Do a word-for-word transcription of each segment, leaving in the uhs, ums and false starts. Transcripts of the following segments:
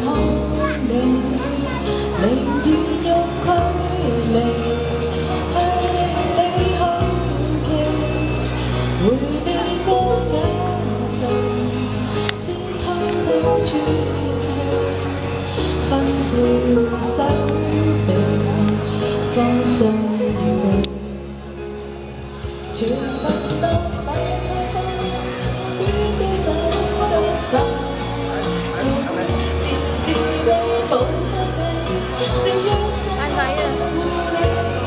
看你，寧願用距離去令你好奇，回避過眼神，先偷偷轉吩咐手臂，放縱要全部都擺開燈，邊邊走得快，從漸漸地抱得你，笑一聲護你，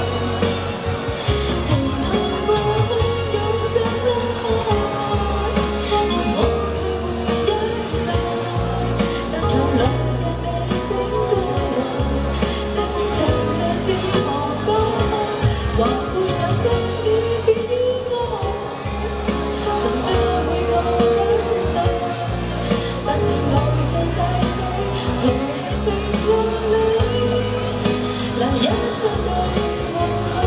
情深過洶湧這深海，而我卻會一來，但從兩日未醒過來，真情像自航過海，還會有聲雨變於疏海，曾經每個感動，但情後像逝水，才係成為你，那一生的夢想。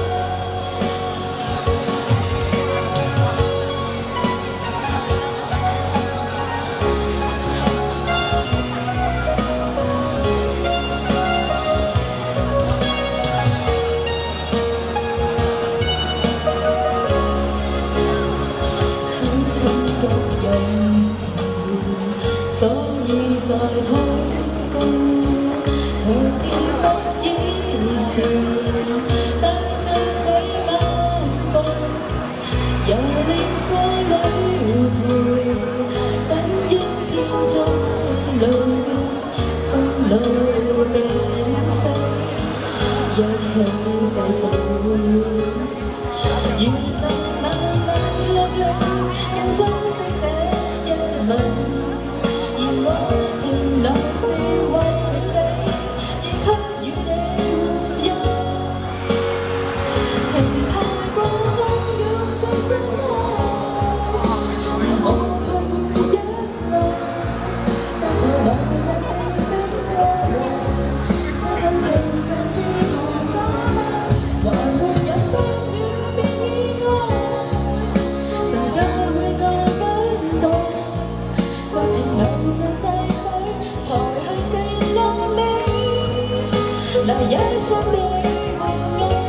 所以在禱告，無言不以前，帶着你漫步，遊歷過旅途，等一天終老，心路未逝，一起細數，願能慢慢落淚，更珍惜這一吻。我仍留是為了你，亦給予你護佑。情太過洶湧像深海，而我卻會一來，但後來日未醒過來，心情像自航過海，還沒有相遇便意外，神家每個感動，或者留像逝水，才係承諾你，那一生的夢愛。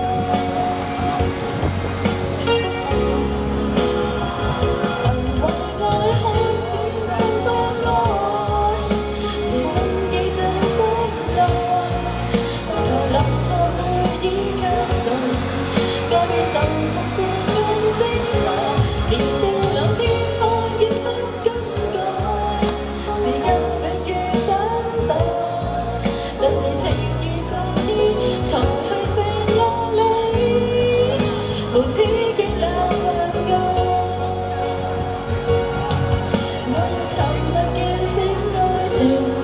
憑為愛看見更多愛，條心記進心內，回頭諗過會依靠誰，該受服過更精彩，連掉兩天愛亦不更改。時間永遠等待，等你情如昨天，才去承諾你，無止境流愛。我要沉默叫聲愛情。